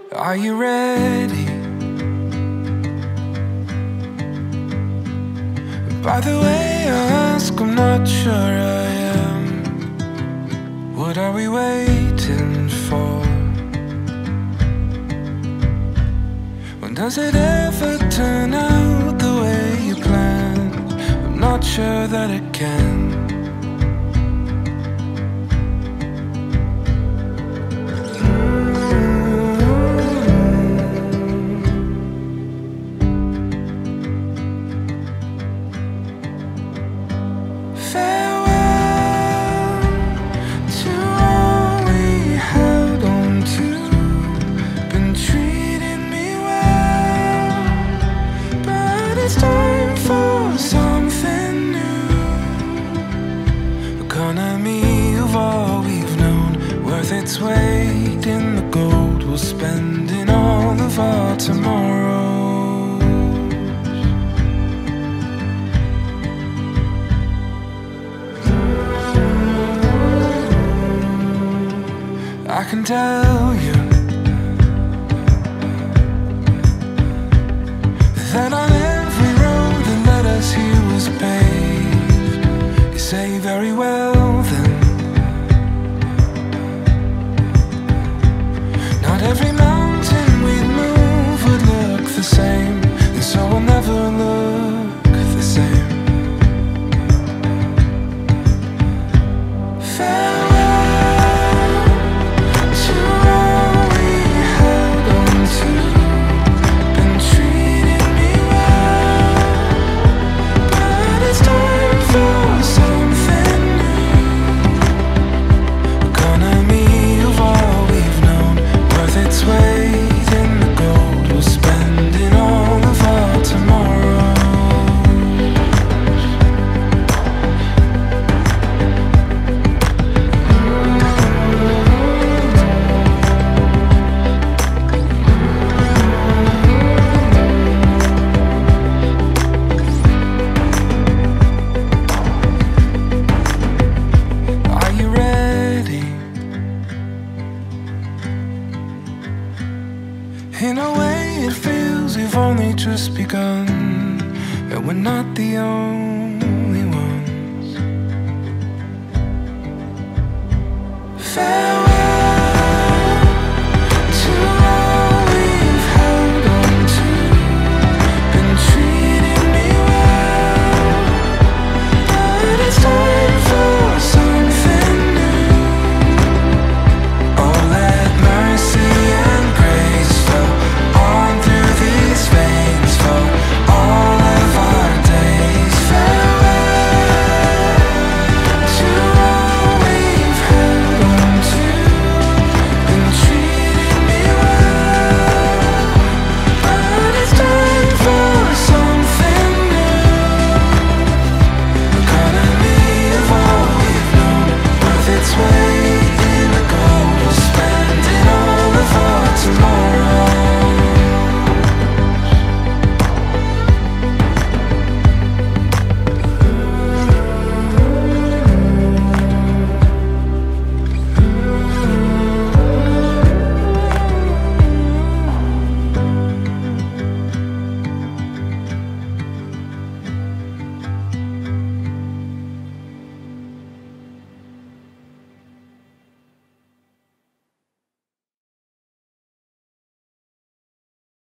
Are you ready? By the way I ask, I'm not sure I am. What are we waiting for? When does it ever turn out the way you planned? I'm not sure that it can. Economy of all we've known, worth its weight in the gold. We'll spend in all of our tomorrows. I can tell you that on every road that led us here was paved. You say very well then. Not every mountain we'd move would look the same, and so we'll never look the same. Farewell to all we held on to. Been treating me well, but it's time for something new. Economy of all we've known, worth its weight in the gold. We'll spend in all of our tomorrows. Are you ready? In a way it feels we've only just begun, and we're not the only ones. Farewell